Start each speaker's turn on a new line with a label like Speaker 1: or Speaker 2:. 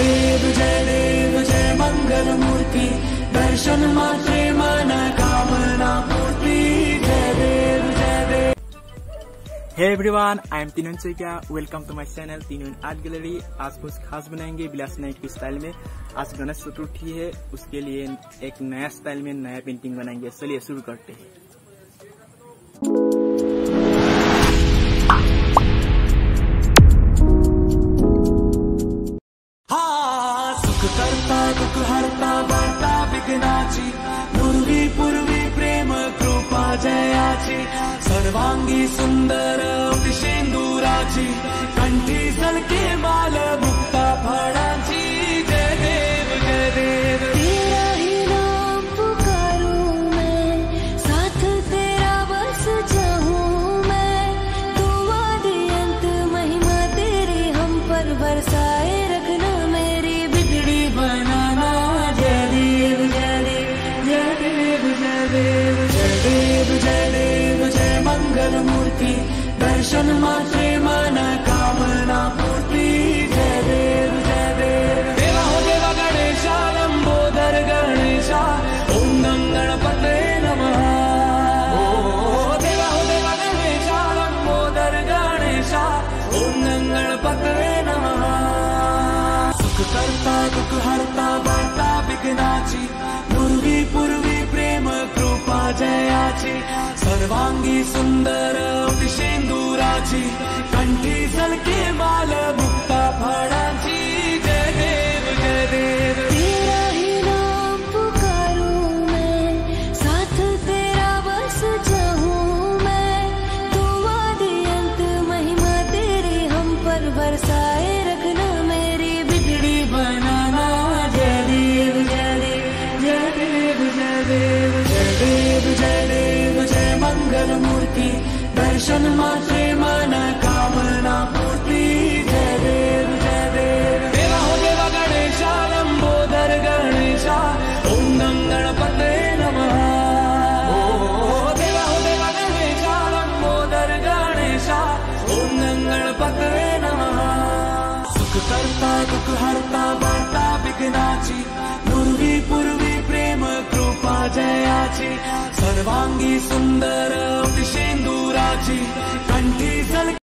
Speaker 1: देव जय मंगल मूर्ति, दर्शन मात्रे मन कामना पूर्ति। जय देव जय देव।
Speaker 2: हे एवरीवन, आई एम तीनों चैकिया। वेलकम टू माय चैनल तीनों आर्ट गैलरी। आज कुछ खास बनाएंगे विलास नाइट के स्टाइल में। आज गणेश चतुर्थी है, उसके लिए एक नया स्टाइल में नया पेंटिंग बनाएंगे। चलिए शुरू करते हैं।
Speaker 1: सुख करता दुख हरता वार्ता विघ्नाची, पूर्वी पूर्वी प्रेम कृपा जयाची, सर्वांगी सुंदर शेंदुराची, कंठी झलके माल मुक्ता फळाची। जय देव जय देव।
Speaker 3: तेरा ही नाम पुकारूं मैं, साथ तेरा बस चाहूं मैं, दुआ दे अंत महिमा तेरी हम पर बरसाए रखना, मेरी बिगड़ी बनाना। जय देव जय देव जय देव जय देव
Speaker 1: जय देव जय देव जय मंगल मूर्ति, दर्शन मात्रे मन कामना पूर्ति। जय देव जय देव। देवा हो देवा गणेशा, लंबोदर गणेशा, ओम गणपते नमः। ओ देवा हो देवा गणेशा, लंबोदर गणेशा, ओम गणपते नमः। सुख करता दुख हरता वार्ता विघ्नाची, पूर्वी पूर्वी प्रेम कृपा जयाची, सर्वांगी सुंदर शेंदुराची, कंठी झलके माल मुक्ता फळाची। जय देव जय देव।
Speaker 3: तेरा ही नाम पुकारूं मैं, साथ तेरा बस चाहूं मैं, दुआ दे अंत महिमा तेरी हम पर बरसाए रखना, मेरी बिगड़ी बनाना। जय देव जय देव जय देव जय देव
Speaker 1: जय देव जय देव जय मंगल मूर्ति, दर्शन मात्रे मन कामना पूर्ति। जय देव जय देव। देवा हो देवा गणेशा, लंबोदर गणेशा, ओम गणपते नमः। ओ देवा हो देवा गणेशा, लंबोदर गणेशा, ओम गणपते नमः। सुख करता दुख हरता वार्ता विघ्नाची, पूर्वी पूर्वी प्रेम कृपा जयाची, सर्वांगी सुंदर शेंदुराची, कंठी झलके